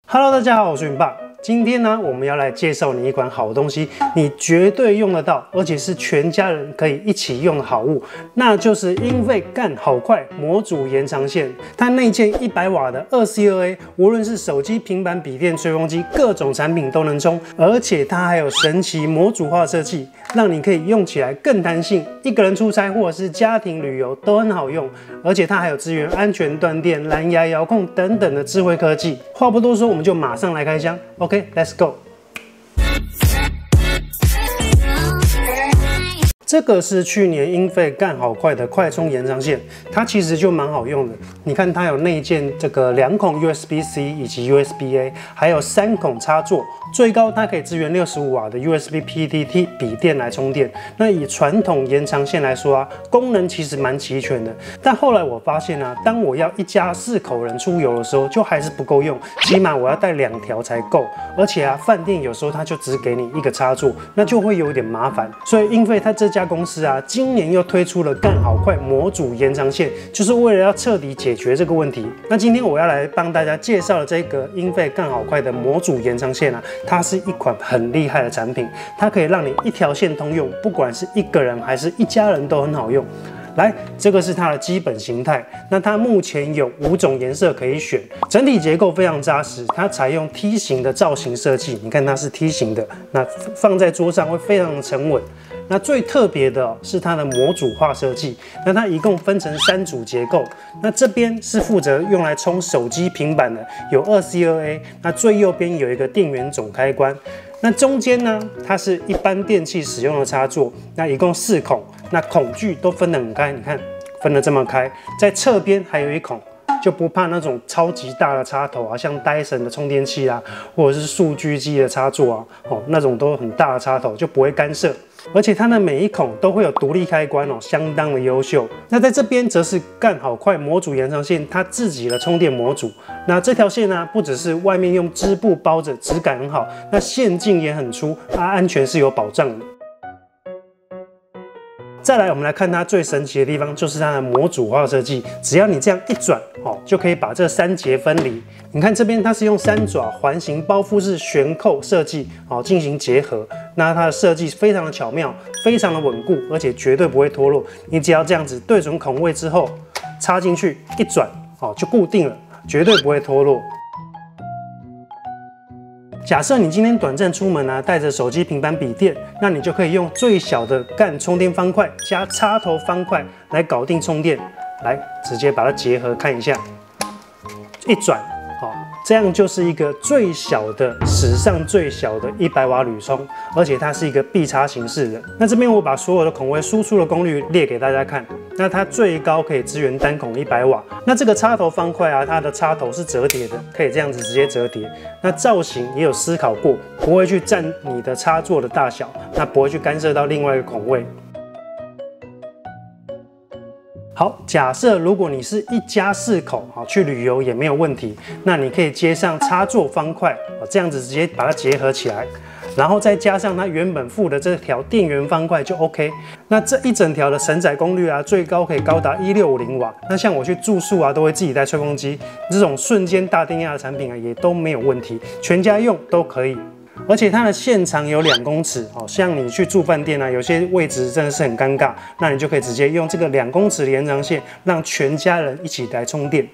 Hello， 大家好，我是云爸。今天呢，我们要来介绍你一款好东西，你绝对用得到，而且是全家人可以一起用的好物，那就是英费干好快模组延长线。它内建100瓦的2C2A，无论是手机、平板、笔电、吹风机，各种产品都能充。而且它还有神奇模组化设计，让你可以用起来更弹性，一个人出差或者是家庭旅游都很好用。而且它还有支援安全断电、蓝牙遥控等等的智慧科技。话不多说，我们就马上来开箱。OK，let's go。这个是去年英费干好快的快充延长线，它其实就蛮好用的。你看它有内建这个2孔 USB-C 以及 USB-A， 还有3孔插座，最高它可以支援65瓦的 USB-PTT 笔电来充电。那以传统延长线来说啊，功能其实蛮齐全的。但后来我发现啊，当我要一家4口人出游的时候，就还是不够用，起码我要带2条才够。而且啊，饭店有时候它就只给你一个插座，那就会有点麻烦。所以英费它这家公司啊，今年又推出了干好快模组延长线，就是为了要彻底解决这个问题。那今天我要来帮大家介绍的这个英费干好快的模组延长线啊，它是一款很厉害的产品，它可以让你一条线通用，不管是一个人还是一家人都很好用。来，这个是它的基本形态。那它目前有5种颜色可以选，整体结构非常扎实。它采用梯形的造型设计，你看它是梯形的，那放在桌上会非常的沉稳。那最特别的是它的模组化设计，那它一共分成3组结构。那这边是负责用来充手机、平板的，有2C2A。那最右边有一个电源总开关。那中间呢，它是一般电器使用的插座，那一共4孔，那孔距都分得很开，你看分得这么开。在侧边还有1孔，就不怕那种超级大的插头啊，像 Dyson 的充电器啊，或者是数据机的插座啊，那种都很大的插头就不会干涉。而且它的每一孔都会有独立开关相当的优秀。那在这边则是干好快模组延长线它自己的充电模组。那这条线呢，不只是外面用织布包着，质感很好，那线径也很粗，安全是有保障的。再来，我们来看它最神奇的地方，就是它的模组化设计。只要你这样一转，就可以把这3节分离。你看这边，它是用3爪环形包覆式悬扣设计，进行结合。那它的设计非常的巧妙，非常的稳固，而且绝对不会脱落。你只要这样子对准孔位之后，插进去一转，就固定了，绝对不会脱落。假设你今天短暂出门啊，带着手机、平板、笔电，那你就可以用最小的干充电方块加插头方块来搞定充电。来，直接把它结合看一下，一转，这样就是一个最小的、史上最小的100瓦铝充，而且它是一个必插形式的。那这边我把所有的孔位输出的功率列给大家看。那它最高可以支援单孔100瓦。那这个插头方块啊，它的插头是折叠的，可以这样子直接折叠。那造型也有思考过，不会去占你的插座的大小，那不会去干涉到另外一个孔位。好，假设如果你是一家4口，去旅游也没有问题，那你可以接上插座方块，这样子直接把它结合起来，然后再加上它原本附的这条电源方块就 OK。那这一整条的承载功率啊，最高可以高达1650瓦。那像我去住宿啊，都会自己带吹风机，这种瞬间大电压的产品啊，也都没有问题，全家用都可以。而且它的线长有2公尺，像你去住饭店啊，有些位置真的是很尴尬，那你就可以直接用这个2公尺的延长线，让全家人一起来充电。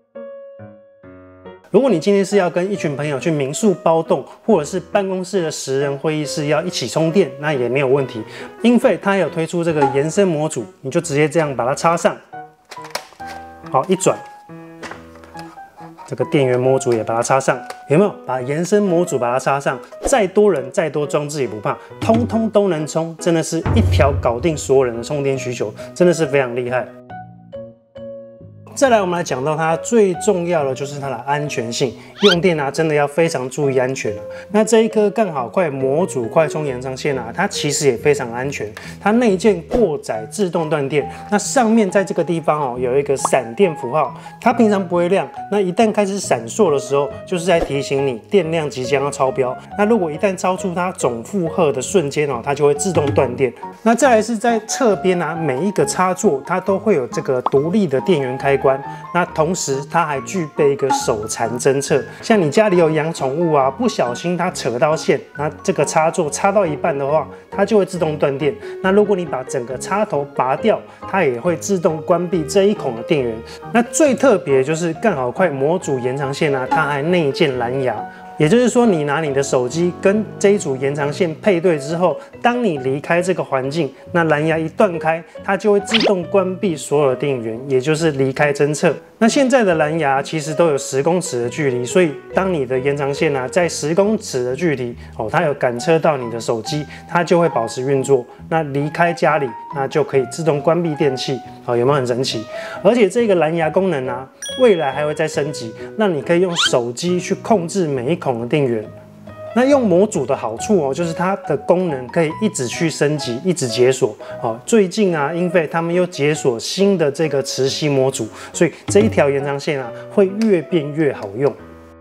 如果你今天是要跟一群朋友去民宿包栋，或者是办公室的10人会议室要一起充电，那也没有问题。英费它有推出这个延伸模组，你就直接这样把它插上，好，一转。这个电源模组也把它插上，有没有？把延伸模组把它插上，再多人再多装置也不怕，通通都能充，真的是一条搞定所有人的充电需求，真的是非常厉害。再来，我们来讲到它最重要的就是它的安全性，用电啊真的要非常注意安全啊。那这一颗干好快模组快充延长线啊，它其实也非常安全，它内建过载自动断电，那上面在这个地方有一个闪电符号，它平常不会亮，那一旦开始闪烁的时候，就是在提醒你电量即将要超标。那如果一旦超出它总负荷的瞬间它就会自动断电。那再来是在侧边啊，每一个插座它都会有这个独立的电源开关。 观。那同时它还具备一个手残侦测，像你家里有养宠物啊，不小心它扯到线，那这个插座插到一半的话，它就会自动断电。那如果你把整个插头拔掉，它也会自动关闭这一孔的电源。那最特别就是干好快模组延长线啊，它还内建蓝牙。也就是说，你拿你的手机跟这一组延长线配对之后，当你离开这个环境，那蓝牙一断开，它就会自动关闭所有的电源，也就是离开侦测。那现在的蓝牙其实都有10公尺的距离，所以当你的延长线啊在10公尺的距离它有感测到你的手机，它就会保持运作。那离开家里，那就可以自动关闭电器，有没有很神奇？而且这个蓝牙功能啊，未来还会再升级，让你可以用手机去控制每一孔的电源。那用模组的好处就是它的功能可以一直去升级，一直解锁。最近啊，英飞他们又解锁新的这个磁吸模组，所以这一条延长线啊会越变越好用。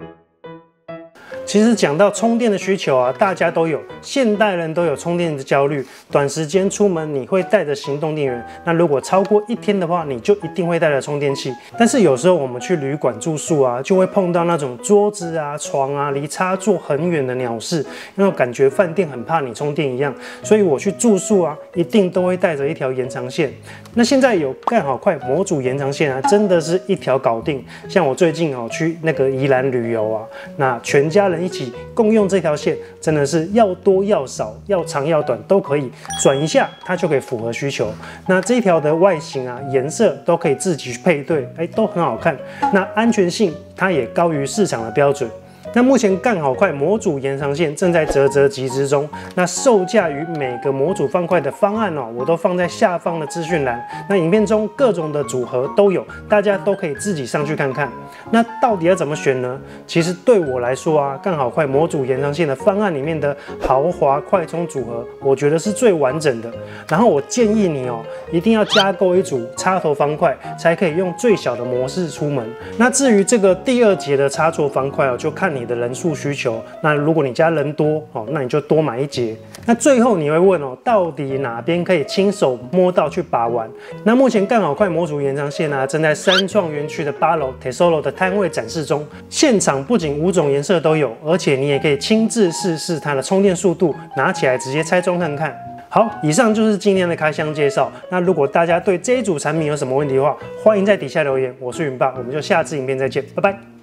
其实讲到充电的需求啊，大家都有，现代人都有充电的焦虑。短时间出门你会带着行动电源，那如果超过1天的话，你就一定会带着充电器。但是有时候我们去旅馆住宿啊，就会碰到那种桌子啊、床啊离插座很远的鸟事，因为感觉饭店很怕你充电一样。所以我去住宿啊，一定都会带着一条延长线。那现在有干好快模组延长线啊，真的是一条搞定。像我最近去那个宜兰旅游啊，那全家人一起共用这条线，真的是要多要少，要长要短都可以转一下，它就可以符合需求。那这一条的外形啊、颜色都可以自己去配对，都很好看。那安全性它也高于市场的标准。那目前干好快模组延长线正在嘖集资中，那售价与每个模组方块的方案我都放在下方的资讯栏。那影片中各种的组合都有，大家都可以自己上去看看。那到底要怎么选呢？其实对我来说啊，干好快模组延长线的方案里面的豪华快充组合，我觉得是最完整的。然后我建议你一定要加购一组插头方块，才可以用最小的模式出门。那至于这个第2节的插座方块就看你的人数需求。那如果你家人多那你就多买1节。那最后你会问到底哪边可以亲手摸到去把玩？那目前干好快模组延长线啊，正在三创园区的8楼 Tesoro 的摊位展示中。现场不仅5种颜色都有，而且你也可以亲自试试它的充电速度，拿起来直接拆装看看。好，以上就是今天的开箱介绍。那如果大家对这一组产品有什么问题的话，欢迎在底下留言。我是云爸，我们就下支影片再见，拜拜。